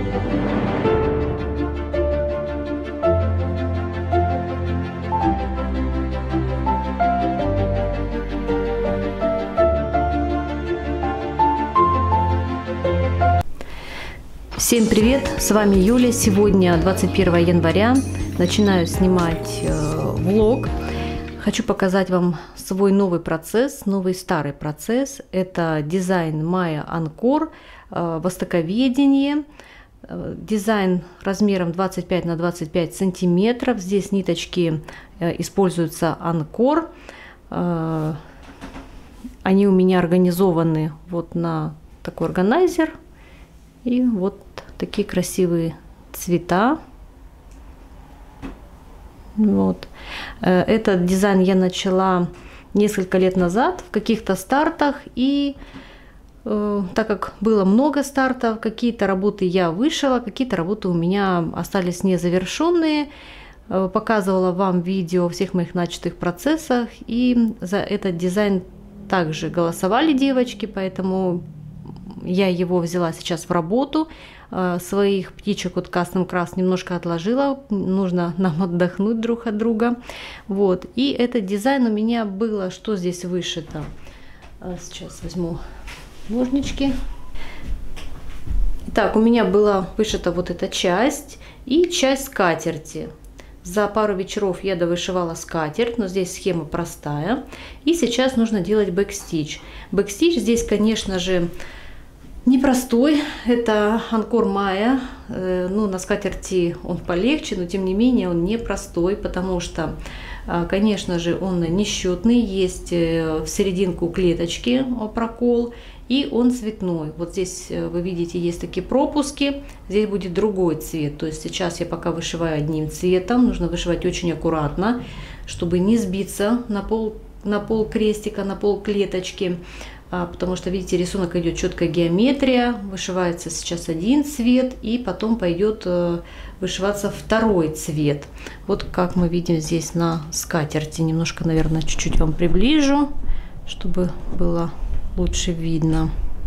Всем привет! С вами Юля. Сегодня 21 января. Начинаю снимать влог. Хочу показать вам свой новый процесс, новый старый процесс. Это дизайн Maya Encore, востоковедение. Дизайн размером 25 на 25 сантиметров. Здесь ниточки используются Encore. Они у меня организованы вот на такой органайзер. И вот такие красивые цвета. Вот. Этот дизайн я начала несколько лет назад в каких-то стартах. И так как было много стартов, какие-то работы я вышила, какие-то работы у меня остались незавершенные. Показывала вам видео о всех моих начатых процессах. И за этот дизайн также голосовали девочки, поэтому я его взяла сейчас в работу. Своих птичек от Custom Crafts немножко отложила. Нужно нам отдохнуть друг от друга. Вот. И этот дизайн у меня было, что здесь вышито. Сейчас возьму ножнички. Так, у меня была вышита вот эта часть и часть скатерти. За пару вечеров я довышивала скатерть, но здесь схема простая. И сейчас нужно делать бэкстич. Бэкстич здесь, конечно же, непростой. Это Encore Maya. Ну, на скатерти он полегче, но тем не менее он непростой, потому что, конечно же, он несчетный. Есть в серединку клеточки прокол, и он цветной. Вот здесь вы видите, есть такие пропуски. Здесь будет другой цвет. То есть сейчас я пока вышиваю одним цветом. Нужно вышивать очень аккуратно, чтобы не сбиться на пол крестика, на пол клеточки. Потому что, видите, рисунок идет четкая геометрия, вышивается сейчас один цвет, и потом пойдет вышиваться второй цвет. Вот как мы видим здесь на скатерти. Немножко, наверное, чуть-чуть вам приближу, чтобы было лучше видно.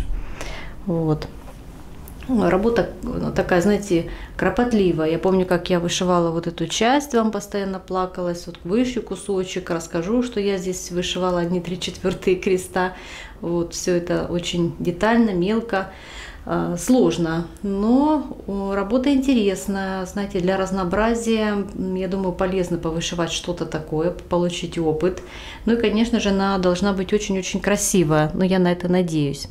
Вот. Работа такая, знаете, кропотливая. Я помню, как я вышивала вот эту часть, вам постоянно плакалась. Вот вышью кусочек, расскажу, что я здесь вышивала одни 3/4 креста. Вот, все это очень детально, мелко, сложно. Но работа интересная. Знаете, для разнообразия, я думаю, полезно повышивать что-то такое, получить опыт. Ну и, конечно же, она должна быть очень-очень красивая. Но я на это надеюсь.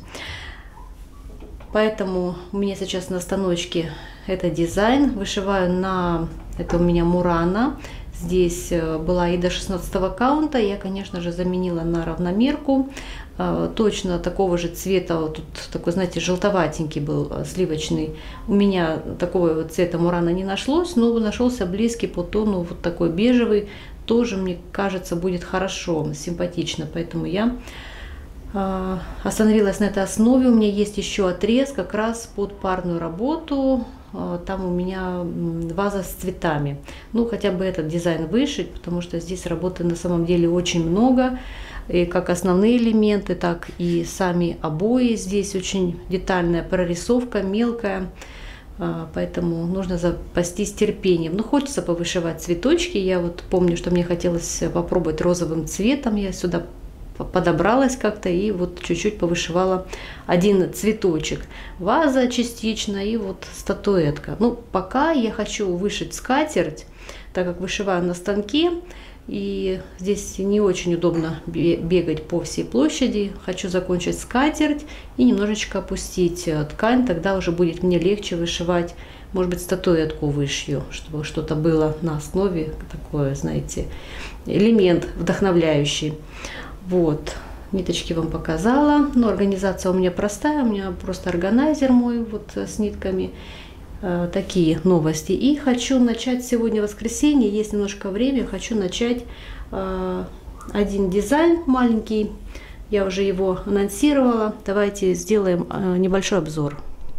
Поэтому у меня сейчас на станочке это дизайн. Вышиваю на... Это у меня Murano. Здесь была и до 16 каунта. Я, конечно же, заменила на равномерку. Точно такого же цвета. Вот тут такой, знаете, желтоватенький был, сливочный. У меня такого вот цвета Murano не нашлось, но нашелся близкий по тону, вот такой бежевый. Тоже, мне кажется, будет хорошо, симпатично. Поэтому я остановилась на этой основе. У меня есть еще отрез как раз под парную работу. Там у меня ваза с цветами. Ну, хотя бы этот дизайн вышить, потому что здесь работы на самом деле очень много. И как основные элементы, так и сами обои. Здесь очень детальная прорисовка, мелкая. Поэтому нужно запастись терпением. Но хочется повышивать цветочки. Я вот помню, что мне хотелось попробовать розовым цветом. Я сюда подобралась как-то и вот чуть-чуть повышивала один цветочек. Ваза частично и вот статуэтка. Ну, пока я хочу вышить скатерть, так как вышиваю на станке. И здесь не очень удобно бегать по всей площади. Хочу закончить скатерть и немножечко опустить ткань. Тогда уже будет мне легче вышивать. Может быть, статуэтку вышью, чтобы что-то было на основе. Такое, знаете, элемент вдохновляющий. Вот, ниточки вам показала. Но организация у меня простая. У меня просто органайзер мой вот с нитками. Такие новости. И хочу начать сегодня воскресенье, есть немножко времени, хочу начать один дизайн маленький. Я уже его анонсировала. Давайте сделаем небольшой обзор.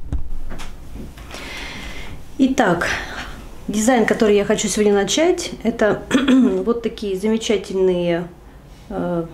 Итак, дизайн, который я хочу сегодня начать, это вот такие замечательные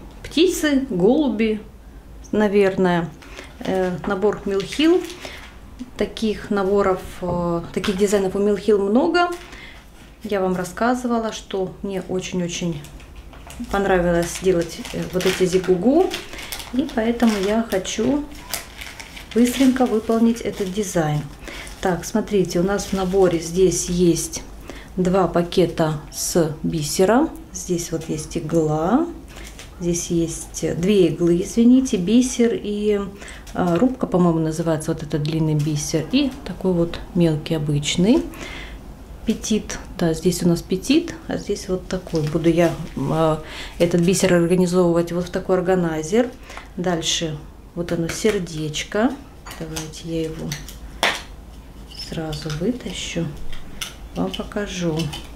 птицы, голуби, наверное, набор Mill Hill. Таких наборов, таких дизайнов у Mill Hill много. Я вам рассказывала, что мне очень-очень понравилось делать вот эти зигугу. И поэтому я хочу быстренько выполнить этот дизайн. Так, смотрите, у нас в наборе здесь есть 2 пакета с бисером. Здесь вот есть игла. Здесь есть 2 иглы, извините, бисер и рубка, по-моему, называется вот этот длинный бисер. И такой вот мелкий обычный петит. Да, здесь у нас петит, а здесь вот такой. Буду я этот бисер организовывать вот в такой органайзер. Дальше вот оно сердечко. Давайте я его сразу вытащу, вам покажу.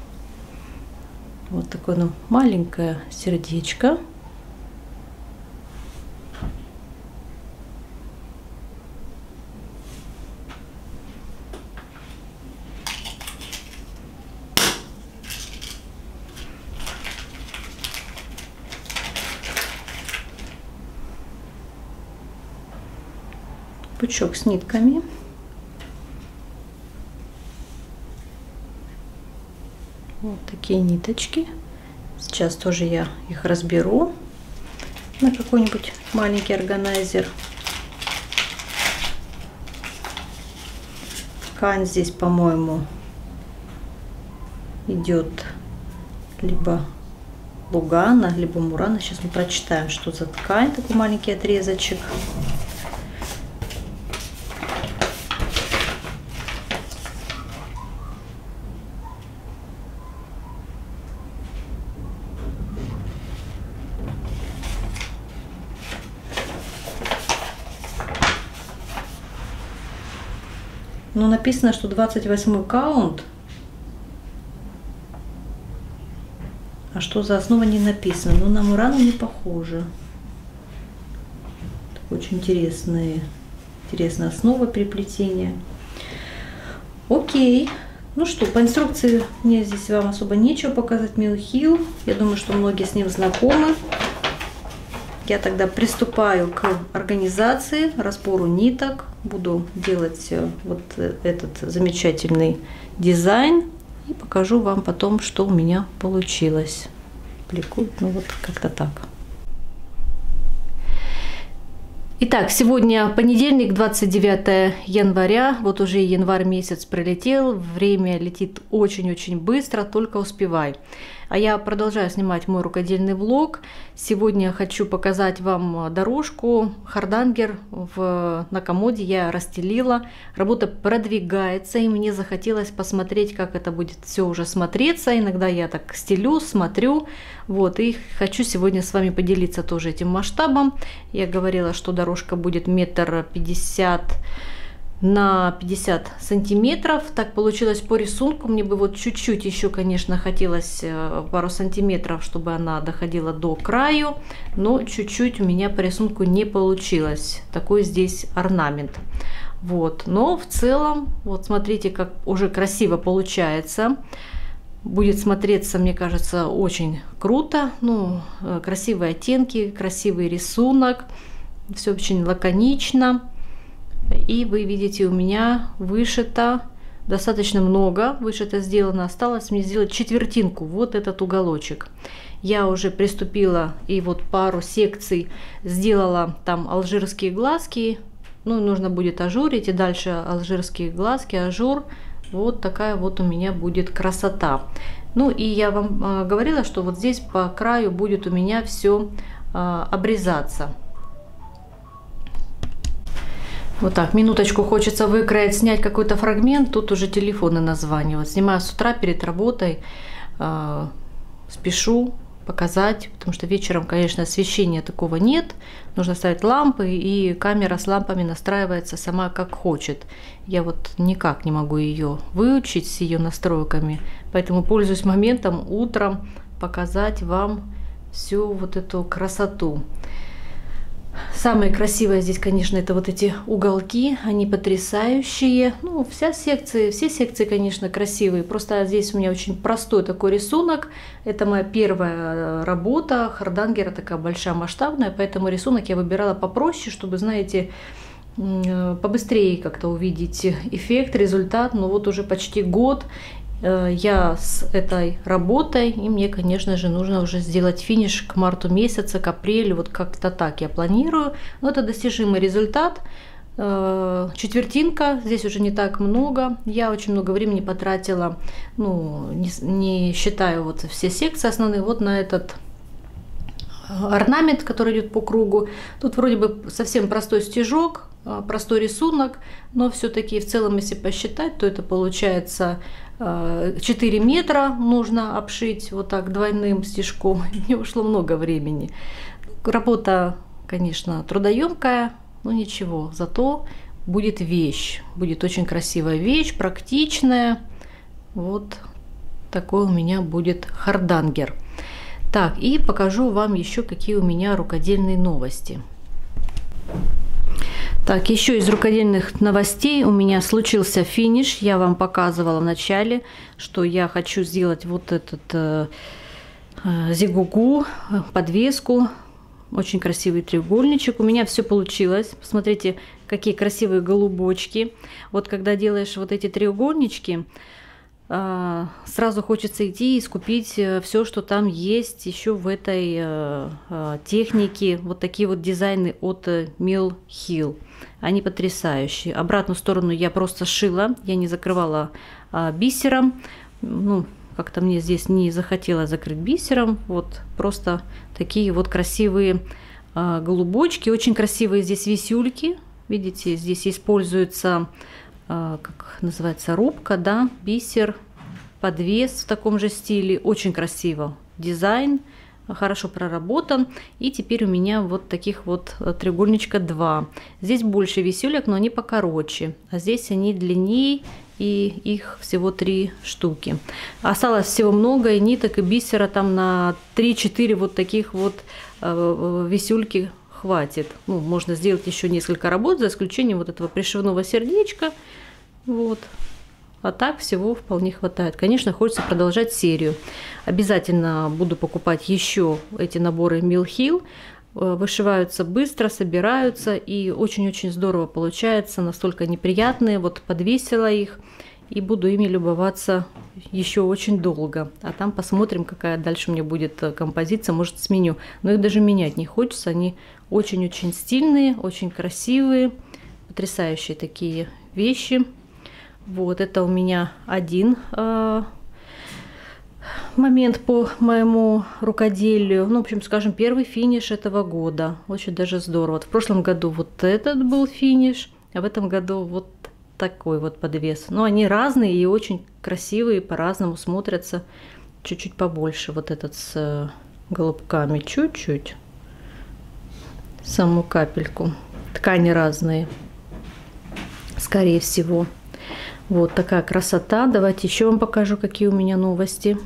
Вот такое оно маленькое сердечко. Пучок с нитками. Вот такие ниточки. Сейчас тоже я их разберу на какой-нибудь маленький органайзер. Ткань здесь, по-моему, идет либо Лугана, либо Мурана. Сейчас мы прочитаем, что за ткань. Такой маленький отрезочек. Но написано, что 28 каунт. А что за основа, не написано. Но на Мурану не похоже. Очень интересная основа переплетения. Окей. Ну что, по инструкции мне здесь вам особо нечего показать. Mill Hill. Я думаю, что многие с ним знакомы. Я тогда приступаю к организации, разбору ниток. Буду делать вот этот замечательный дизайн. И покажу вам потом, что у меня получилось. Бликует, ну вот как-то так. Итак, сегодня понедельник, 29 января. Вот уже январь месяц пролетел. Время летит очень-очень быстро, только успевай. А я продолжаю снимать мой рукодельный влог. Сегодня хочу показать вам дорожку. Хардангер на комоде я расстелила. Работа продвигается, и мне захотелось посмотреть, как это будет все уже смотреться. Иногда я так стелю, смотрю. Вот, и хочу сегодня с вами поделиться тоже этим масштабом. Я говорила, что дорожка будет 1,50 м на 50 сантиметров. Так получилось по рисунку. Мне бы вот чуть-чуть еще, конечно, хотелось пару сантиметров, чтобы она доходила до краю, но чуть-чуть у меня по рисунку не получилось. Такой здесь орнамент. Вот, но в целом, вот смотрите, как уже красиво получается. Будет смотреться, мне кажется, очень круто. Ну, красивые оттенки, красивый рисунок. Все очень лаконично. И вы видите, у меня вышито достаточно много. Вышито сделано. Осталось мне сделать четвертинку. Вот этот уголочек. Я уже приступила и вот пару секций сделала там алжирские глазки. Ну, нужно будет ажурить. И дальше алжирские глазки, ажур. Вот такая вот у меня будет красота. Ну и я вам говорила, что вот здесь по краю будет у меня все обрезаться. Вот так, минуточку, хочется выкроить, снять какой-то фрагмент. Тут уже телефоны названивают. Снимаю с утра перед работой. Спешу показать, потому что вечером, конечно, освещения такого нет. Нужно ставить лампы, и камера с лампами настраивается сама как хочет. Я вот никак не могу ее выучить с ее настройками. Поэтому пользуюсь моментом утром показать вам всю вот эту красоту. Самое красивое здесь, конечно, это вот эти уголки, они потрясающие. Ну, все секции, конечно, красивые. Просто здесь у меня очень простой такой рисунок. Это моя первая работа Хардангера, такая большая, масштабная, поэтому рисунок я выбирала попроще, чтобы, знаете, побыстрее как-то увидеть эффект, результат. Но вот уже почти год я с этой работой, и мне, конечно же, нужно уже сделать финиш к марту месяца, к апрелю, вот как-то так я планирую. Но это достижимый результат. Четвертинка, здесь уже не так много. Я очень много времени потратила, ну, не считаю вот все секции основные, вот на этот орнамент, который идет по кругу. Тут вроде бы совсем простой стежок, простой рисунок, но все-таки в целом, если посчитать, то это получается 4 метра нужно обшить вот так двойным стежком. Мне ушло много времени. Работа, конечно, трудоемкая, но ничего, зато будет вещь, будет очень красивая вещь, практичная. Вот такой у меня будет хардангер. Так, и покажу вам еще, какие у меня рукодельные новости. Так, еще из рукодельных новостей у меня случился финиш. Я вам показывала в начале, что я хочу сделать вот этот зигугу, подвеску. Очень красивый треугольничек. У меня все получилось. Посмотрите, какие красивые голубочки. Вот когда делаешь вот эти треугольнички, сразу хочется идти и скупить все, что там есть еще в этой технике. Вот такие вот дизайны от Mill Hill. Они потрясающие. Обратную сторону я просто шила. Я не закрывала бисером. Ну, как-то мне здесь не захотелось закрыть бисером. Вот просто такие вот красивые голубочки. Очень красивые здесь висюльки. Видите, здесь используется, как называется, рубка, да, бисер, подвес в таком же стиле. Очень красиво. Дизайн хорошо проработан. И теперь у меня вот таких вот треугольничка 2. Здесь больше висюлек, но они покороче. А здесь они длиннее, и их всего 3 штуки. Осталось всего много, и ниток, и бисера там на 3-4 вот таких вот висюльки хватит. Ну, можно сделать еще несколько работ, за исключением вот этого пришивного сердечка. Вот. А так всего вполне хватает. Конечно, хочется продолжать серию. Обязательно буду покупать еще эти наборы Mill Hill. Вышиваются быстро, собираются, и очень-очень здорово получается. Настолько неприятные. Вот подвесила их, и буду ими любоваться еще очень долго. А там посмотрим, какая дальше у меня будет композиция. Может, сменю. Но их даже менять не хочется. Они очень-очень стильные, очень красивые. Потрясающие такие вещи. Вот, это у меня один момент по моему рукоделию. Ну, в общем, скажем, первый финиш этого года. Очень даже здорово. Вот в прошлом году вот этот был финиш, а в этом году вот такой вот подвес. Но они разные и очень красивые, по-разному смотрятся. Чуть-чуть побольше вот этот с голубками. Чуть-чуть. Самую капельку. Ткани разные, скорее всего. Вот такая красота. Давайте еще вам покажу, какие у меня новости.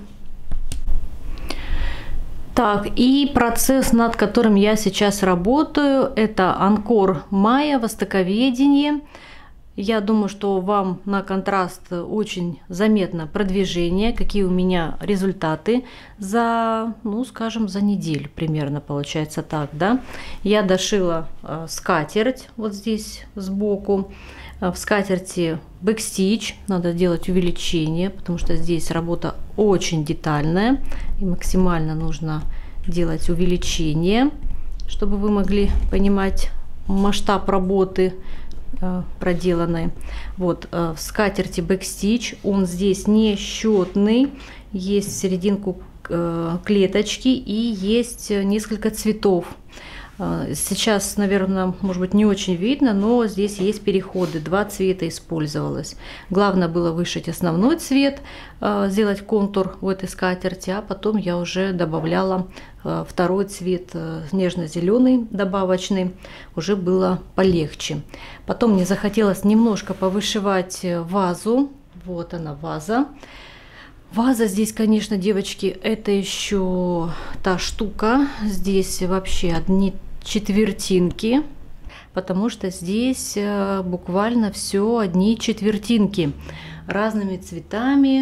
Так, и процесс, над которым я сейчас работаю, это Анкор Майя, востоковедение. Я думаю, что вам на контраст очень заметно продвижение, какие у меня результаты за, ну, скажем, за неделю примерно, получается так, да. Я дошила скатерть вот здесь сбоку. В скатерти бэкстич, надо делать увеличение, потому что здесь работа очень детальная, и максимально нужно делать увеличение, чтобы вы могли понимать масштаб работы проделанной. Вот в скатерти бэкстич, он здесь не счетный, есть в серединку клеточки и есть несколько цветов. Сейчас, наверное, может быть, не очень видно, но здесь есть переходы. 2 цвета использовалось. Главное было вышить основной цвет, сделать контур в этой скатерти, а потом я уже добавляла второй цвет, нежно-зеленый добавочный, уже было полегче. Потом мне захотелось немножко повышивать вазу. Вот она, ваза. Ваза здесь, конечно, девочки, это еще та штука. Здесь вообще одни четвертинки, потому что здесь буквально все одни четвертинки разными цветами.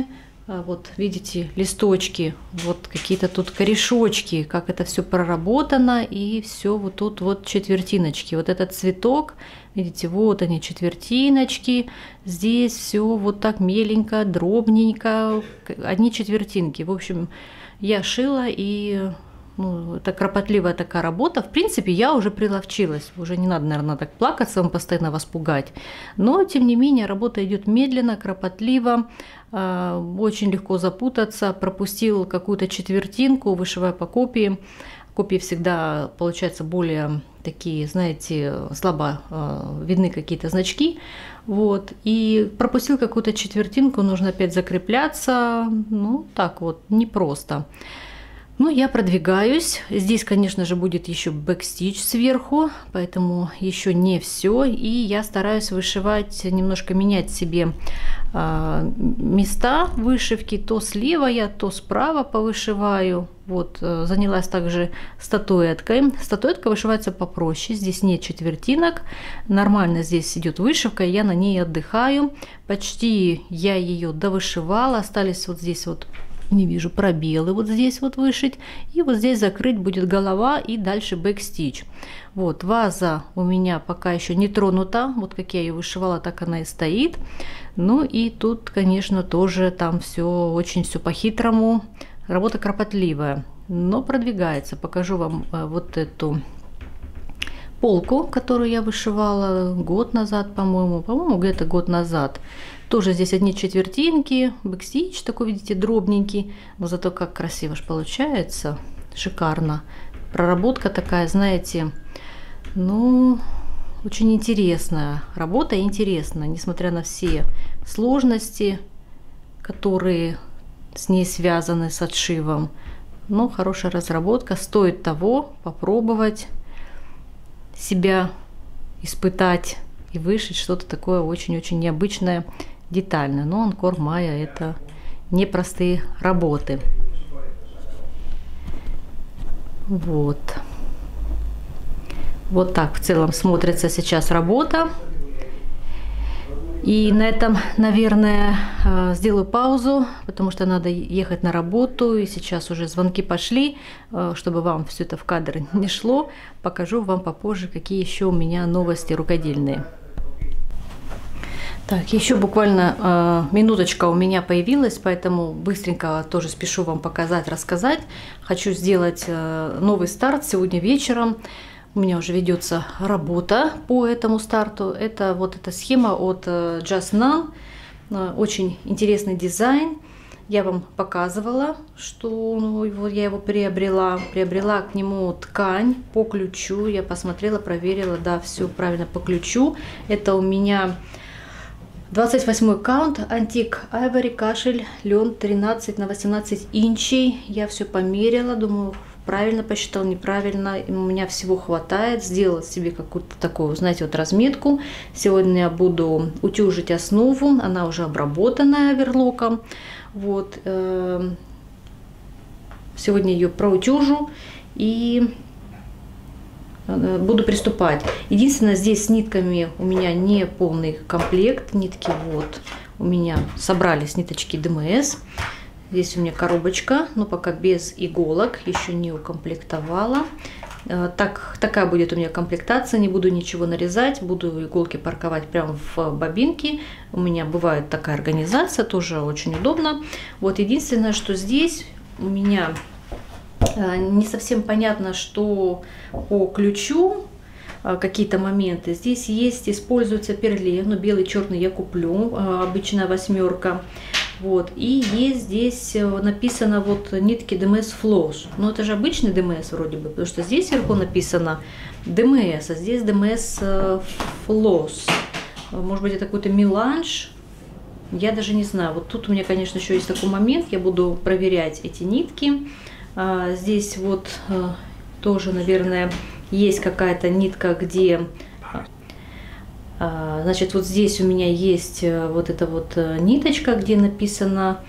Вот видите, листочки, вот какие-то тут корешочки, как это все проработано, и все вот тут вот четвертиночки. Вот этот цветок, видите, вот они четвертиночки, здесь все вот так меленько, дробненько, одни четвертинки. В общем, я шила, и это кропотливая такая работа. В принципе, я уже приловчилась. Уже не надо, наверное, так плакаться, вам постоянно вас пугать. Но, тем не менее, работа идет медленно, кропотливо. Очень легко запутаться. Пропустил какую-то четвертинку, вышивая по копии. Копии всегда получаются более такие, знаете, слабо видны какие-то значки. Вот. И пропустил какую-то четвертинку, нужно опять закрепляться. Так вот, непросто. Я продвигаюсь. Здесь, конечно же, будет еще бэкстич сверху, поэтому еще не все. И я стараюсь вышивать, немножко менять себе места вышивки. То слева я, то справа повышиваю. Вот, занялась также статуэткой. Статуэтка вышивается попроще. Здесь нет четвертинок. Нормально здесь идет вышивка, я на ней отдыхаю. Почти я ее довышивала. Остались вот здесь вот, не вижу, пробелы вот здесь вот вышить, и вот здесь закрыть будет голова, и дальше бэкстич. Вот, ваза у меня пока еще не тронута, вот как я ее вышивала, так она и стоит. И тут, конечно, тоже там все очень все по-хитрому, работа кропотливая, но продвигается. Покажу вам вот эту полку, которую я вышивала год назад, по-моему, где-то год назад. Тоже здесь одни четвертинки, бэкстич такой, видите, дробненький, но зато как красиво ж получается, шикарно. Проработка такая, знаете, очень интересная работа, интересная, несмотря на все сложности, которые с ней связаны, с отшивом. Хорошая разработка, стоит того попробовать себя испытать и вышить что-то такое очень-очень необычное, детально. Но Анкор Майя — это непростые работы. Вот так в целом смотрится сейчас работа. И на этом, наверное, сделаю паузу, потому что надо ехать на работу, и сейчас уже звонки пошли, чтобы вам все это в кадр не шло. Покажу вам попозже, какие еще у меня новости рукодельные. Так, еще буквально минуточка у меня появилась, поэтому быстренько тоже спешу вам показать, рассказать. Хочу сделать новый старт сегодня вечером. У меня уже ведется работа по этому старту. Это вот эта схема от Just None. Очень интересный дизайн. Я вам показывала, что я его приобрела. Приобрела к нему ткань по ключу. Я посмотрела, проверила, да, все правильно по ключу. Это у меня 28 каунт, антик айвори, кашель, лен 13 на 18 инчей. Я все померила, думаю, правильно посчитал, неправильно. У меня всего хватает. Сделала себе какую-то такую, знаете, вот разметку. Сегодня я буду утюжить основу. Она уже обработанная оверлоком. Вот. Сегодня ее проутюжу и буду приступать. Единственное, здесь с нитками у меня не полный комплект. Нитки вот у меня собрались ниточки ДМС. Здесь у меня коробочка, но пока без иголок, еще не укомплектовала. Такая будет у меня комплектация, не буду ничего нарезать, буду иголки парковать прямо в бобинке. У меня бывает такая организация, тоже очень удобно. Вот единственное, что здесь у меня не совсем понятно, что по ключу какие-то моменты. Здесь есть, используется перле, но белый, черный я куплю, обычная 8. Вот, и есть здесь написано вот нитки DMS Floss. Но это же обычный DMS вроде бы, потому что здесь сверху написано DMS, а здесь DMS Floss. Может быть, это какой-то меланж, я даже не знаю. Вот тут у меня, конечно, еще есть такой момент, я буду проверять эти нитки. Здесь вот тоже, наверное, есть какая-то нитка, где... Значит, вот здесь у меня есть вот эта вот ниточка, где написано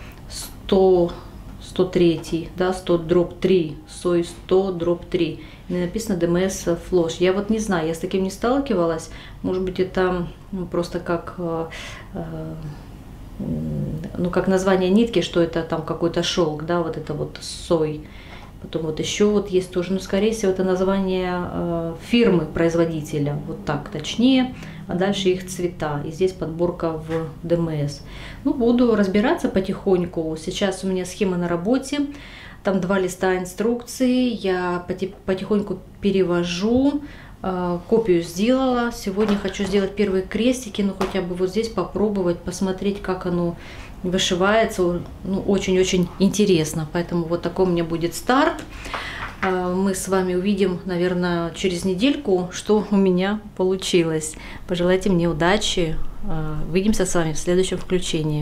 103, да, 100-3, сой 100-3, и написано DMS Floss. Я вот не знаю, я с таким не сталкивалась, может быть, это просто как ну, как название нитки, что это там какой-то шелк, да, вот это вот сой. Потом вот еще вот есть тоже, ну, скорее всего, это название фирмы производителя, вот так точнее, а дальше их цвета. И здесь подборка в ДМС. Ну, буду разбираться потихоньку. Сейчас у меня схема на работе, там 2 листа инструкции, я потихоньку перевожу, копию сделала. Сегодня хочу сделать первые крестики, ну, хотя бы вот здесь попробовать, посмотреть, как оно вышивается, ну, очень-очень интересно, поэтому вот такой у меня будет старт. Мы с вами увидим, наверное, через недельку, что у меня получилось. Пожелайте мне удачи, увидимся с вами в следующем включении.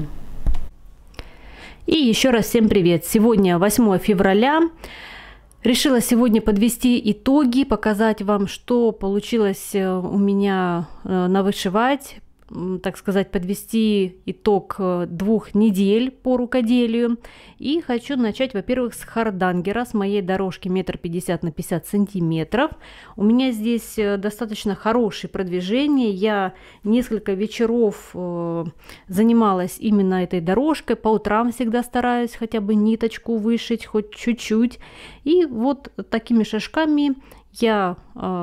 И еще раз всем привет! Сегодня 8 февраля. Решила сегодня подвести итоги, показать вам, что получилось у меня навышивать, так сказать, подвести итог 2 недель по рукоделию. И хочу начать, во-первых, с хардангера, с моей дорожки 1,50 м на 50 сантиметров. У меня здесь достаточно хорошее продвижение. Я несколько вечеров занималась именно этой дорожкой. По утрам всегда стараюсь хотя бы ниточку вышить, хоть чуть-чуть. И вот такими шажками я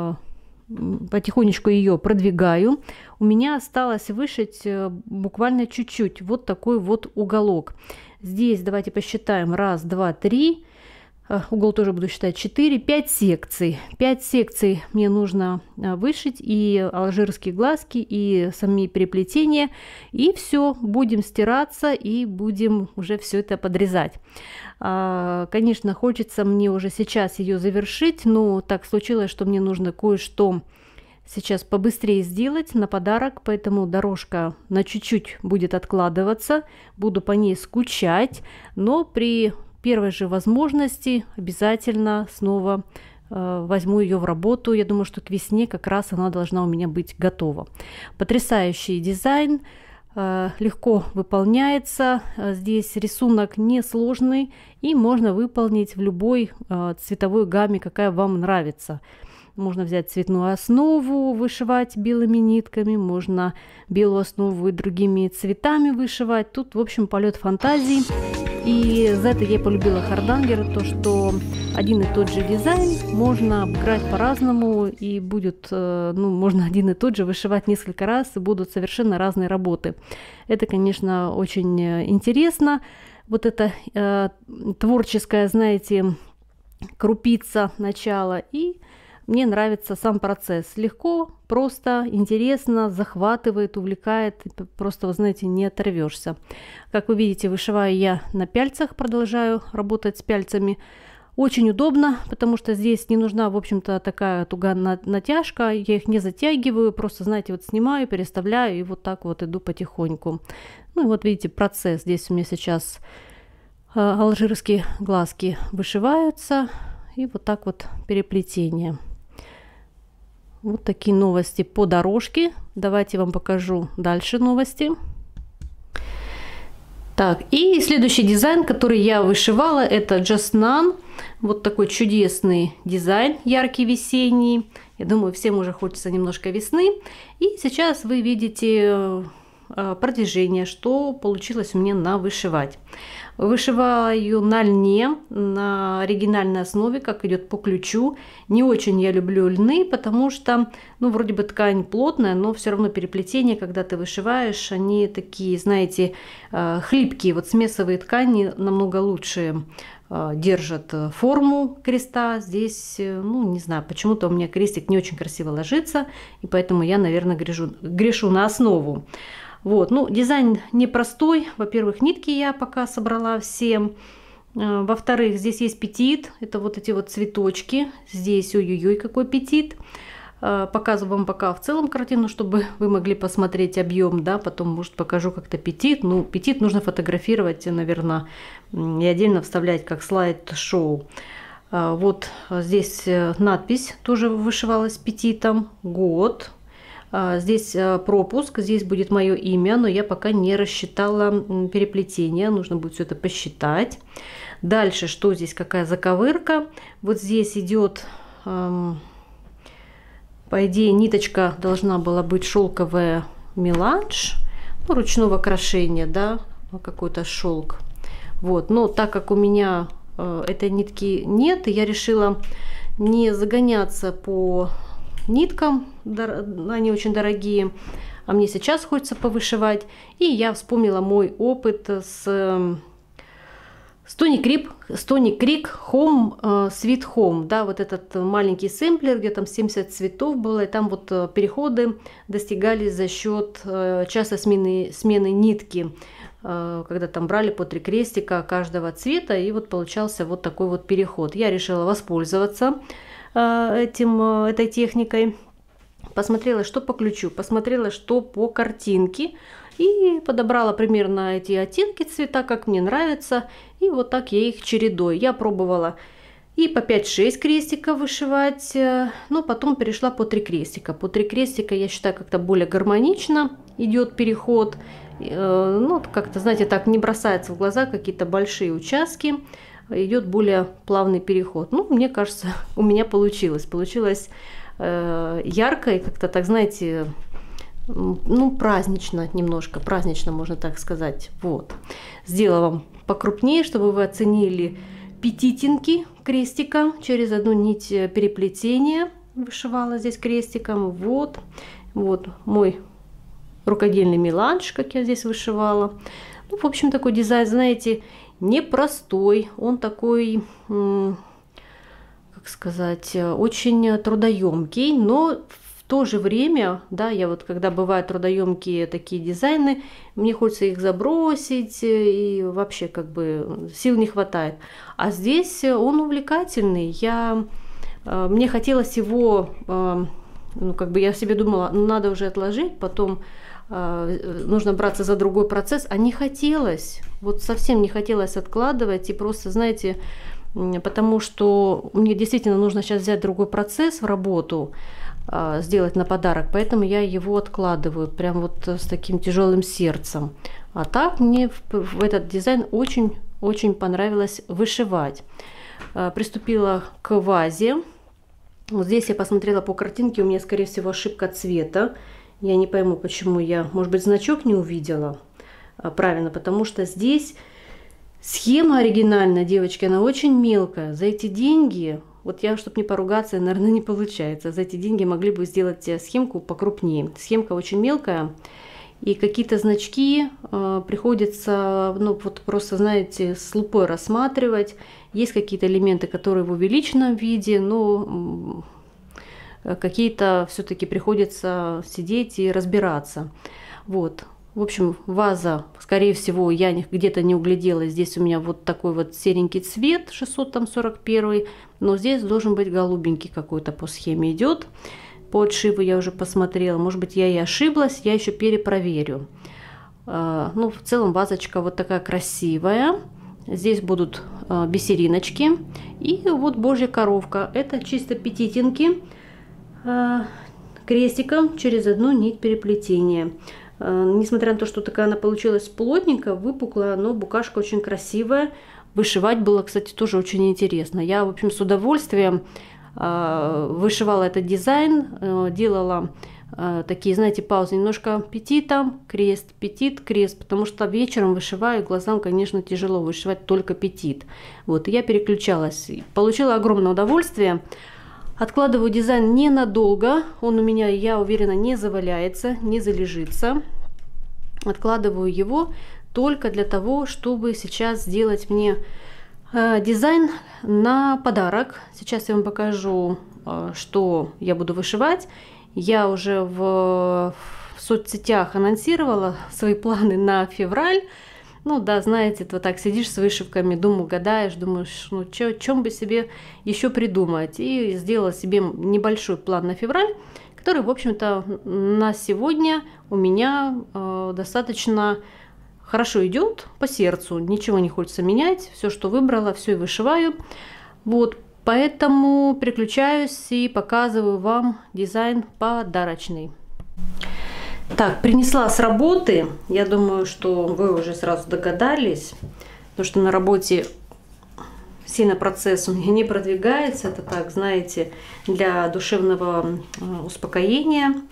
потихонечку ее продвигаю. У меня осталось вышить буквально чуть-чуть. Вот такой вот уголок. Здесь давайте посчитаем. 1, 2, 3. Угол тоже буду считать 4. 5 секций. 5 секций мне нужно вышить. И алжирские глазки, и сами переплетения. И все. Будем стираться и будем уже все это подрезать. Конечно, хочется мне уже сейчас ее завершить, но так случилось, что мне нужно кое-что сейчас побыстрее сделать на подарок, поэтому дорожка на чуть-чуть будет откладываться, буду по ней скучать, но при первой же возможности обязательно снова возьму ее в работу. Я думаю, что к весне как раз она должна у меня быть готова. Потрясающий дизайн. Легко выполняется. Здесь рисунок несложный и можно выполнить в любой цветовой гамме, какая вам нравится. Можно взять цветную основу, вышивать белыми нитками, можно белую основу и другими цветами вышивать. Тут, в общем, полет фантазии. И за это я полюбила хардангер, то что один и тот же дизайн можно обыграть по-разному, и будет, ну, можно один и тот же вышивать несколько раз, и будут совершенно разные работы. Это, конечно, очень интересно. Вот это творческая, знаете, крупица начала, и мне нравится сам процесс. Легко, просто, интересно, захватывает, увлекает. Просто, вы знаете, не оторвешься. Как вы видите, вышиваю я на пяльцах, продолжаю работать с пяльцами. Очень удобно, потому что здесь не нужна, в общем-то, такая тугая натяжка. Я их не затягиваю, просто, знаете, вот снимаю, переставляю и вот так вот иду потихоньку. Ну и вот видите, процесс. Здесь у меня сейчас алжирские глазки вышиваются. И вот так вот переплетение. Вот такие новости по дорожке. Давайте вам покажу дальше новости. Так, и следующий дизайн, который я вышивала, это Just None. Вот такой чудесный дизайн, яркий весенний. Я думаю, всем уже хочется немножко весны. И сейчас вы видите продвижение, что получилось у меня навышивать. Вышиваю на льне, на оригинальной основе, как идет по ключу. Не очень я люблю льны, потому что, ну, вроде бы ткань плотная, но все равно переплетения, когда ты вышиваешь, они такие, знаете, хлипкие. Вот смесовые ткани намного лучше держат форму креста. Здесь, ну, не знаю, почему-то у меня крестик не очень красиво ложится, и поэтому я, наверное, грешу на основу. Вот, ну, дизайн непростой. Во-первых, нитки я пока собрала все. Во-вторых, здесь есть петит. Это вот эти вот цветочки. Здесь, ой-ой-ой, какой петит. Показываю вам пока в целом картину, чтобы вы могли посмотреть объем, да, потом, может, покажу как-то петит. Ну, петит нужно фотографировать, наверное, и отдельно вставлять как слайд-шоу. Вот здесь надпись тоже вышивалась петитом. Год. Здесь пропуск, здесь будет мое имя, но я пока не рассчитала переплетение, нужно будет все это посчитать. Дальше, что здесь, какая заковырка. Вот здесь идет, по идее, ниточка должна была быть шелковая меланж, ну, ручного крошения, да, какой-то шелк. Вот, но так как у меня этой нитки нет, я решила не загоняться по ниткам, они очень дорогие, а мне сейчас хочется повышивать. И я вспомнила мой опыт с Stony Creek Home Sweet Home, да, вот этот маленький сэмплер, где там 70 цветов было, и там вот переходы достигались за счет частой смены нитки, когда там брали по 3 крестика каждого цвета, и вот получался вот такой вот переход. Я решила воспользоваться этой техникой. Посмотрела, что по ключу, посмотрела, что по картинке, и подобрала примерно эти оттенки цвета, как мне нравится, и вот так я их чередой. Я пробовала и по 5-6 крестиков вышивать, но потом перешла по 3 крестика. По 3 крестика, я считаю, как-то более гармонично идет переход. Ну, как-то, знаете, так не бросается в глаза какие-то большие участки, идет более плавный переход. Ну, мне кажется, у меня получилось. Получилось ярко и как-то так, знаете, ну, празднично немножко, празднично, можно так сказать. Вот. Сделала вам покрупнее, чтобы вы оценили петитинки крестика. Через одну нить переплетения вышивала здесь крестиком. Вот. Вот мой рукодельный меланж, как я здесь вышивала. Ну, в общем, такой дизайн, знаете, непростой. Он такой, как сказать, очень трудоемкий, но в то же время, да, я вот когда бывают трудоемкие такие дизайны, мне хочется их забросить, и вообще как бы сил не хватает. А здесь он увлекательный. Мне хотелось его, ну, как бы я себе думала, ну, надо уже отложить, потом нужно браться за другой процесс, а не хотелось, вот совсем не хотелось откладывать, и просто, знаете, потому что мне действительно нужно сейчас взять другой процесс в работу, сделать на подарок, поэтому я его откладываю прям вот с таким тяжелым сердцем. А так мне в этот дизайн очень понравилось вышивать. Приступила к вазе. Вот здесь я посмотрела по картинке, у меня, скорее всего, ошибка цвета. Я не пойму, почему я, может быть, значок не увидела правильно, потому что здесь схема оригинальная, девочки, она очень мелкая. За эти деньги, вот я, чтобы не поругаться, наверное, не получается. За эти деньги могли бы сделать схемку покрупнее. Схемка очень мелкая, и какие-то значки приходится, ну, вот просто, знаете, с лупой рассматривать. Есть какие-то элементы, которые в увеличенном виде, но какие-то все-таки приходится сидеть и разбираться. Вот. В общем, ваза, скорее всего, я где-то не углядела. Здесь у меня вот такой вот серенький цвет, 641, но здесь должен быть голубенький какой-то по схеме идет. По отшиву я уже посмотрела. Может быть, я и ошиблась, я еще перепроверю. Ну, в целом вазочка вот такая красивая. Здесь будут бисериночки. И вот божья коровка. Это чисто петитинки крестиком через одну нить переплетения. Несмотря на то, что такая она получилась плотненькая, выпуклая, но букашка очень красивая. Вышивать было, кстати, тоже очень интересно. Я, в общем, с удовольствием вышивала этот дизайн, делала такие, знаете, паузы, немножко петитом, крест, петит, крест, потому что вечером вышиваю, глазам, конечно, тяжело вышивать только петит. Вот, я переключалась, получила огромное удовольствие. Откладываю дизайн ненадолго, он у меня, я уверена, не заваляется, не залежится. Откладываю его только для того, чтобы сейчас сделать мне дизайн на подарок. Сейчас я вам покажу, что я буду вышивать. Я уже в соцсетях анонсировала свои планы на февраль. Ну да, знаете, ты вот так сидишь с вышивками, думаю, гадаешь, думаешь, ну чем бы себе еще придумать. И сделала себе небольшой план на февраль, который, в общем-то, на сегодня у меня достаточно хорошо идет по сердцу. Ничего не хочется менять, все, что выбрала, все и вышиваю. Вот, поэтому переключаюсь и показываю вам дизайн подарочный. Так, принесла с работы. Я думаю, что вы уже сразу догадались, потому что на работе сильно процесс у меня не продвигается. Это так, знаете, для душевного успокоения. К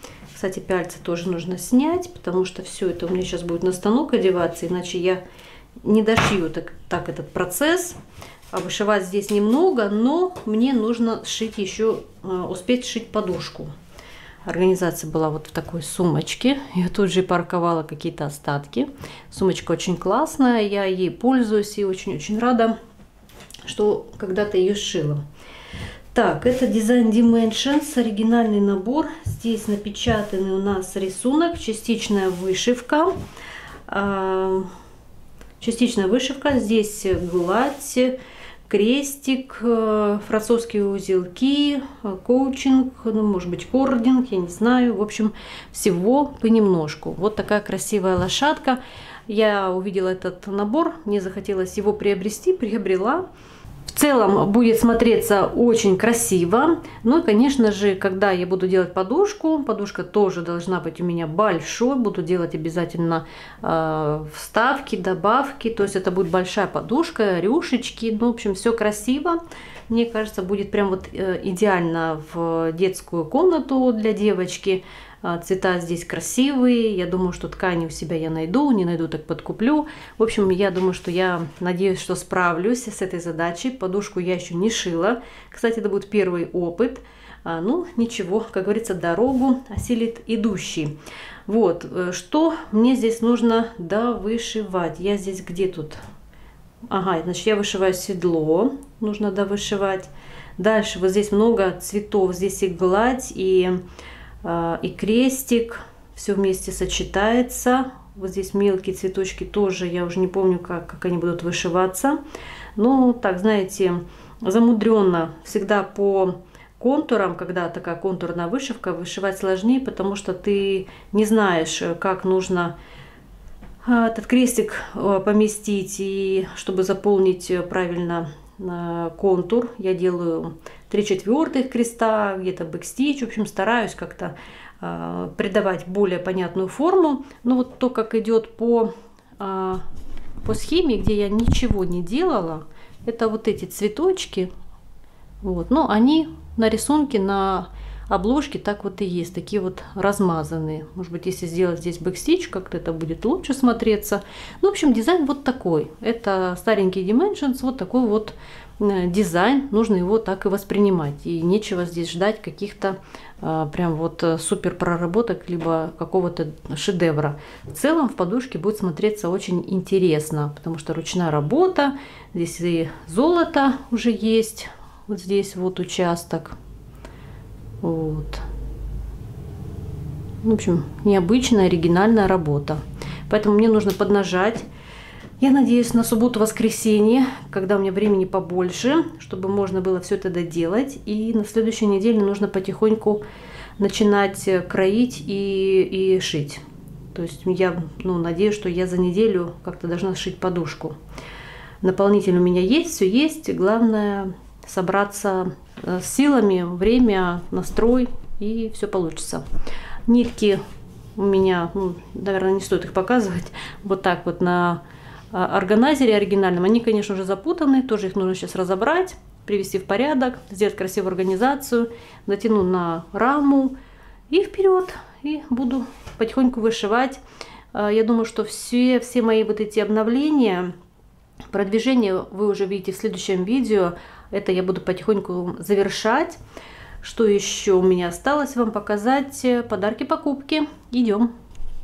Кстати, пяльцы тоже нужно снять, потому что все это у меня сейчас будет на станок одеваться, иначе я не дошью так этот процесс. А вышивать здесь немного, но мне нужно сшить еще, успеть сшить подушку. Организация была вот в такой сумочке. Я тут же парковала какие-то остатки. Сумочка очень классная, я ей пользуюсь и очень-очень рада, что когда-то ее сшила. Так, это Design Dimensions, оригинальный набор. Здесь напечатанный у нас рисунок, частичная вышивка. Частичная вышивка, здесь гладь, крестик, французские узелки, коучинг, ну, может быть, кординг, я не знаю. В общем, всего понемножку. Вот такая красивая лошадка. Я увидела этот набор, мне захотелось его приобрести, приобрела. В целом будет смотреться очень красиво. Ну и, конечно же, когда я буду делать подушку, подушка тоже должна быть у меня большой. Буду делать обязательно вставки, добавки. То есть это будет большая подушка, рюшечки. Ну, в общем, все красиво. Мне кажется, будет прям вот идеально в детскую комнату для девочки. Цвета здесь красивые. Я думаю, что ткани у себя я найду. Не найду, так подкуплю. В общем, я думаю, что я надеюсь, что справлюсь с этой задачей. Подушку я еще не шила. Кстати, это будет первый опыт. Ну, ничего, как говорится, дорогу осилит идущий. Вот, что мне здесь нужно довышивать. Я здесь где тут? Ага, значит, я вышиваю седло. Нужно довышивать. Дальше вот здесь много цветов. Здесь и гладь, и крестик, все вместе сочетается. Вот здесь мелкие цветочки тоже, я уже не помню, как они будут вышиваться. Но так, знаете, замудренно. Всегда по контурам, когда такая контурная вышивка, вышивать сложнее, потому что ты не знаешь, как нужно этот крестик поместить, и чтобы заполнить правильно контур, я делаю 3/4 креста, где-то бэкстич. В общем, стараюсь как-то придавать более понятную форму. Но вот то, как идет по схеме, где я ничего не делала, это вот эти цветочки. Вот. Но они на рисунке, на обложке так вот и есть, такие вот размазанные. Может быть, если сделать здесь бэкстич, как-то это будет лучше смотреться. Ну, в общем, дизайн вот такой. Это старенький Dimensions, вот такой вот дизайн. Нужно его так и воспринимать. И нечего здесь ждать каких-то прям вот супер проработок, либо какого-то шедевра. В целом в подушке будет смотреться очень интересно, потому что ручная работа. Здесь и золото уже есть. Вот здесь вот участок. Вот. В общем, необычная, оригинальная работа. Поэтому мне нужно поднажать. Я надеюсь на субботу-воскресенье, когда у меня времени побольше, чтобы можно было все это доделать. И на следующей неделе нужно потихоньку начинать кроить и шить. То есть я надеюсь, что я за неделю как-то должна сшить подушку. Наполнитель у меня есть, все есть. Главное собраться с силами, время, настрой, и все получится. Нитки у меня, наверное, не стоит их показывать, вот так вот на органайзере оригинальном. Они, конечно же, запутаны, тоже их нужно сейчас разобрать, привести в порядок, сделать красивую организацию, натяну на раму и вперед, и буду потихоньку вышивать. Я думаю, что все мои вот эти обновления, продвижение вы уже видите в следующем видео. Это я буду потихоньку завершать. Что еще у меня осталось вам показать? Подарки-покупки. Идем.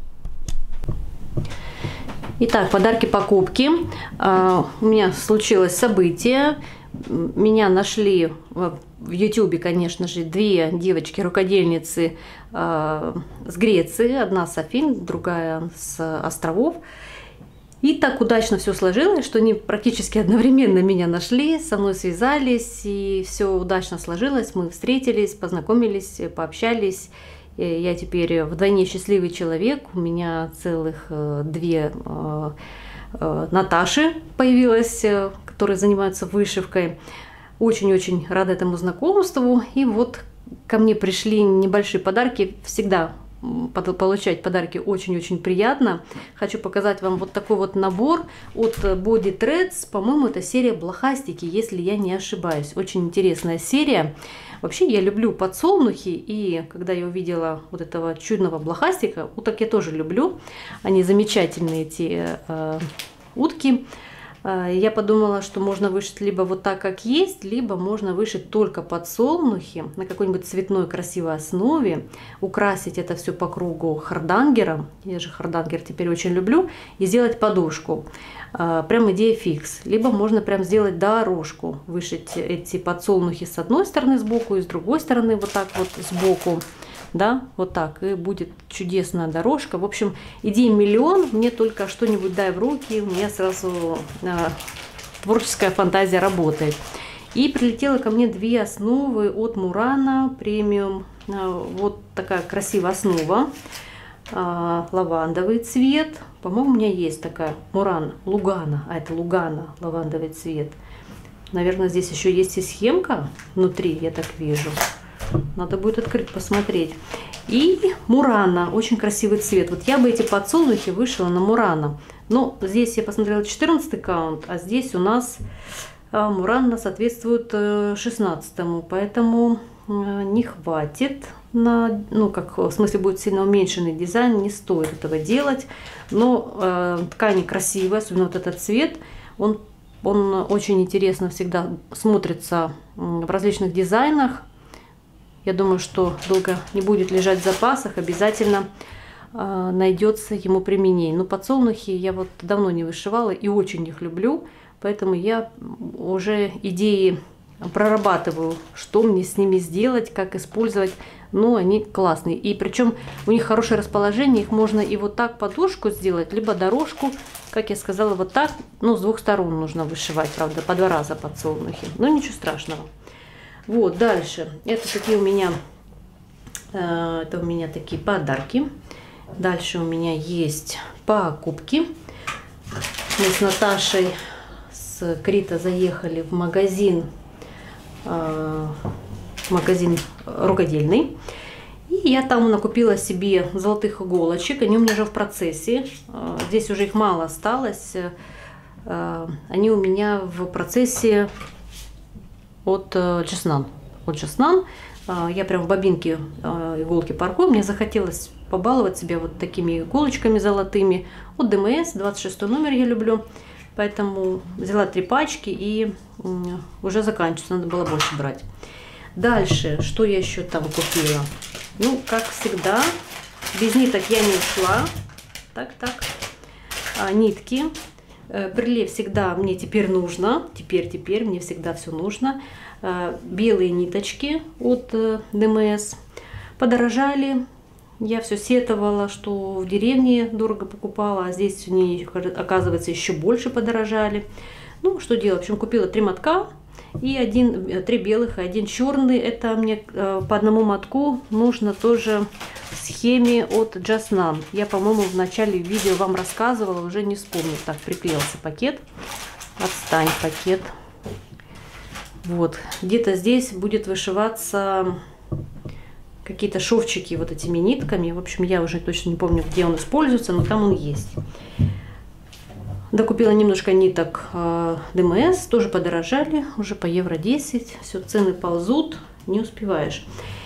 Итак, подарки-покупки. У меня случилось событие. Меня нашли в YouTube, конечно же, две девочки-рукодельницы с Греции. Одна с Афин, другая с островов. И так удачно все сложилось, что они практически одновременно меня нашли, со мной связались, и все удачно сложилось. Мы встретились, познакомились, пообщались. Я теперь вдвойне счастливый человек. У меня целых две Наташи появилось, которые занимаются вышивкой. Очень-очень рада этому знакомству. И вот ко мне пришли небольшие подарки. Всегда получать подарки очень-очень приятно. Хочу показать вам вот такой вот набор от Body Threads. По-моему, это серия блохастики, если я не ошибаюсь. Очень интересная серия. Вообще, я люблю подсолнухи, и когда я увидела вот этого чудного блохастика, уток я тоже люблю. Они замечательные, эти утки. Я подумала, что можно вышить либо вот так, как есть, либо можно вышить только подсолнухи на какой-нибудь цветной красивой основе, украсить это все по кругу хардангером, я же хардангер теперь очень люблю, и сделать подушку. Прям идея фикс. Либо можно прям сделать дорожку, вышить эти подсолнухи с одной стороны сбоку и с другой стороны вот так вот сбоку. Да, вот так, и будет чудесная дорожка. В общем, идей миллион, мне только что-нибудь дай в руки, у меня сразу творческая фантазия работает. И прилетела ко мне две основы от Murano премиум. Вот такая красивая основа, лавандовый цвет. По-моему, у меня есть такая Murano Lugano, а это Lugano лавандовый цвет. Наверное, здесь еще есть и схемка внутри, я так вижу. Надо будет открыть, посмотреть. И Murano, очень красивый цвет. Вот я бы эти подсолнухи вышила на Murano. Но здесь я посмотрела 14 каунт, а здесь у нас Murano соответствует 16-му. Поэтому не хватит. Ну, как в смысле будет сильно уменьшенный дизайн, не стоит этого делать. Но ткань красивая, особенно вот этот цвет. Он очень интересно всегда смотрится в различных дизайнах. Я думаю, что долго не будет лежать в запасах, обязательно найдется ему применение. Но подсолнухи я вот давно не вышивала и очень их люблю, поэтому я уже идеи прорабатываю, что мне с ними сделать, как использовать. Но они классные. И причем у них хорошее расположение, их можно и вот так подушку сделать, либо дорожку, как я сказала, вот так. Ну, с двух сторон нужно вышивать, правда, по 2 раза подсолнухи. Но ничего страшного. Вот, дальше. Это такие у меня, такие подарки. Дальше у меня есть покупки. Мы с Наташей, с Крита заехали в магазин рукодельный. И я там накупила себе золотых иголочек. Они у меня уже в процессе. Здесь уже их мало осталось. Они у меня в процессе от Джеснан. Я прям в бобинке иголки паркую. Мне захотелось побаловать себя вот такими иголочками золотыми. От ДМС, 26 номер я люблю. Поэтому взяла 3 пачки и уже заканчивается. Надо было больше брать. Дальше, что я еще там купила? Ну, как всегда, без ниток я не ушла. Так. Нитки. Бреле всегда мне теперь нужно. Теперь мне всегда все нужно. Белые ниточки от ДМС. Подорожали. Я все сетовала, что в деревне дорого покупала, а здесь они, оказывается, еще больше подорожали. Ну, что делать? В общем, купила 3 мотка. И 3 белых и 1 черный. Это мне по одному мотку нужно тоже в схеме от Джеснан. Я, по-моему, в начале видео вам рассказывала, уже не вспомню. Так, приклеился пакет. Отстань, пакет. Вот. Где-то здесь будет вышиваться какие-то шовчики вот этими нитками. В общем, я уже точно не помню, где он используется, но там он есть. Докупила немножко ниток ДМС, тоже подорожали, уже по евро 10. Все, цены ползут, не успеваешь.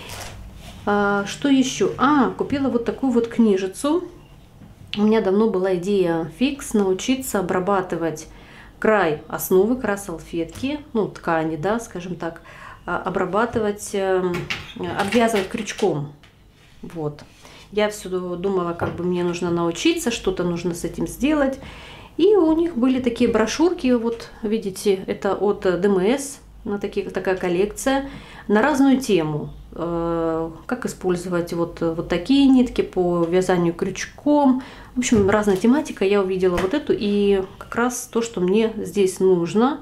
Что еще? Купила вот такую вот книжицу. У меня давно была идея фикс научиться обрабатывать край основы, край салфетки, ну, ткани, да, скажем так, обрабатывать, обвязывать крючком. Вот. Я все думала, как бы мне нужно научиться, что-то нужно с этим сделать. И у них были такие брошюрки, вот видите, это от ДМС, такая коллекция, на разную тему. Как использовать вот такие нитки по вязанию крючком. В общем, разная тематика. Я увидела вот эту, и как раз то, что мне здесь нужно.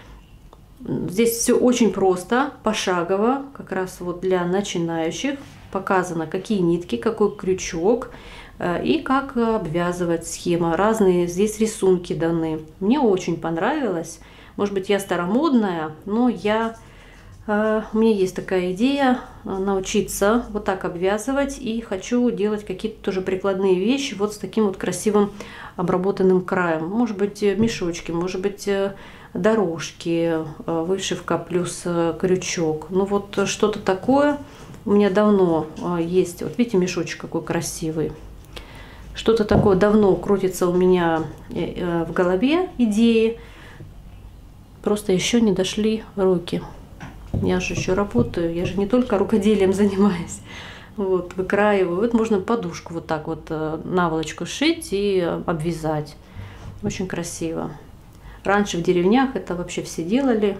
Здесь все очень просто, пошагово, как раз вот для начинающих. Показано, какие нитки, какой крючок и как обвязывать, схема. Разные здесь рисунки даны. Мне очень понравилось. Может быть, я старомодная, но я У меня есть такая идея научиться вот так обвязывать, и хочу делать какие-то тоже прикладные вещи вот с таким вот красивым обработанным краем. Может быть мешочки, может быть дорожки, вышивка плюс крючок. Ну вот что-то такое у меня давно есть. Вот видите, мешочек какой красивый. Что-то такое давно крутится у меня в голове, идеи. Просто еще не дошли руки. Я же еще работаю, я же не только рукоделием занимаюсь. Вот, выкраиваю. Вот можно подушку вот так вот наволочку сшить и обвязать. Очень красиво. Раньше в деревнях это вообще все делали.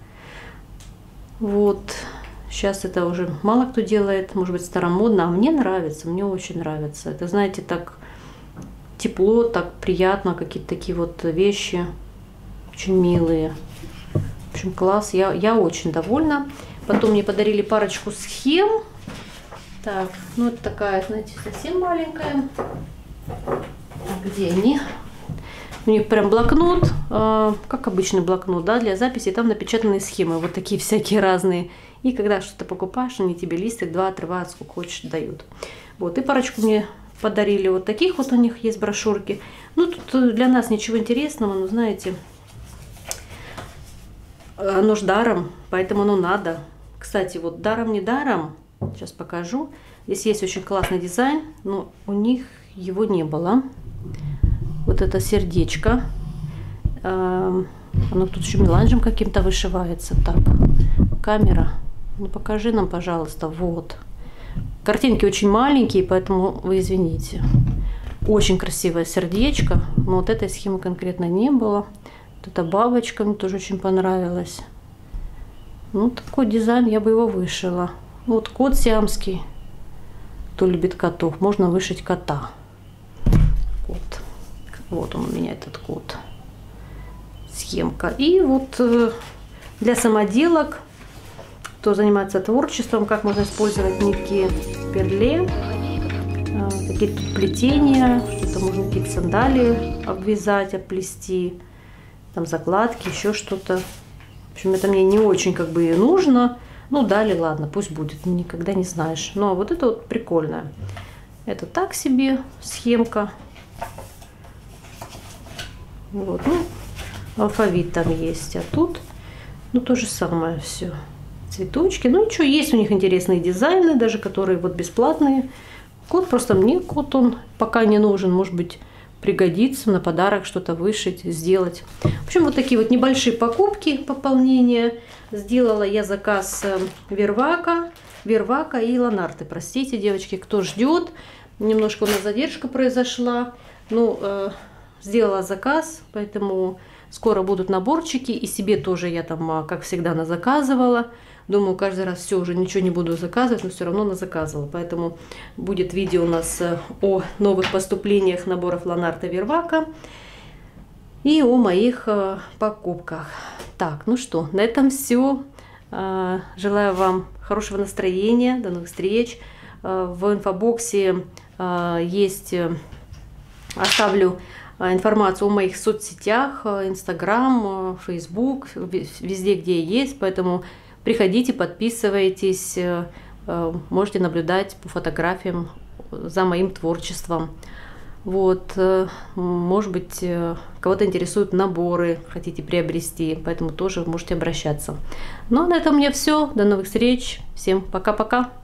Вот. Сейчас это уже мало кто делает, может быть, старомодно. А мне нравится, мне очень нравится. Это, знаете, так тепло, так приятно. Какие-то такие вот вещи. Очень милые. В общем, класс. Я очень довольна. Потом мне подарили парочку схем. Так, ну это такая, знаете, совсем маленькая. Где они? У них прям блокнот, как обычный блокнот, да, для записи. Там напечатанные схемы, вот такие всякие разные. И когда что-то покупаешь, они тебе листик 2 отрывают, сколько хочешь, дают. Вот, и парочку мне подарили вот таких вот, у них есть брошюрки. Ну, тут для нас ничего интересного, но знаете... Оно ж даром, поэтому оно надо. Кстати, вот даром не даром, сейчас покажу. Здесь есть очень классный дизайн, но у них его не было. Вот это сердечко. Оно тут еще меланжем каким-то вышивается. Так, камера, ну покажи нам, пожалуйста. Вот. Картинки очень маленькие, поэтому вы извините. Очень красивое сердечко, но вот этой схемы конкретно не было. Эта бабочка мне тоже очень понравилась. Ну, такой дизайн, я бы его вышила. Вот кот сиамский. Кто любит котов, можно вышить кота. Вот. Вот он у меня, этот кот. Схемка. И вот для самоделок, кто занимается творчеством, как можно использовать нитки перле, какие-то плетения, что-то можно какие-то сандалии обвязать, обплести. Там закладки, еще что-то. В общем, это мне не очень как бы и нужно. Ну, дали, ладно, пусть будет. Никогда не знаешь. Ну, а вот это вот прикольное. Это так себе схемка. Вот, ну, алфавит там есть. А тут, ну, то же самое все. Цветочки. Ну, ничего, есть у них интересные дизайны, даже которые вот бесплатные. Кот просто мне, кот он пока не нужен. Может быть, пригодится на подарок что-то вышить, сделать. В общем, вот такие вот небольшие покупки, пополнения. Сделала я заказ Вервака и Ланарты. Простите, девочки, кто ждет. Немножко у нас задержка произошла. Ну, сделала заказ, поэтому скоро будут наборчики. И себе тоже я там, как всегда, назаказывала. Думаю, каждый раз все, уже ничего не буду заказывать, но все равно назаказывала. Поэтому будет видео у нас о новых поступлениях наборов Ланарта Вервака и о моих покупках. Так, ну что, на этом все. Желаю вам хорошего настроения. До новых встреч. В инфобоксе есть, оставлю информацию о моих соцсетях, Инстаграм, Фейсбук, везде, где есть. Поэтому приходите, подписывайтесь, можете наблюдать по фотографиям за моим творчеством. Вот, может быть, кого-то интересуют наборы, хотите приобрести, поэтому тоже можете обращаться. Ну, а на этом у меня все. До новых встреч. Всем пока-пока.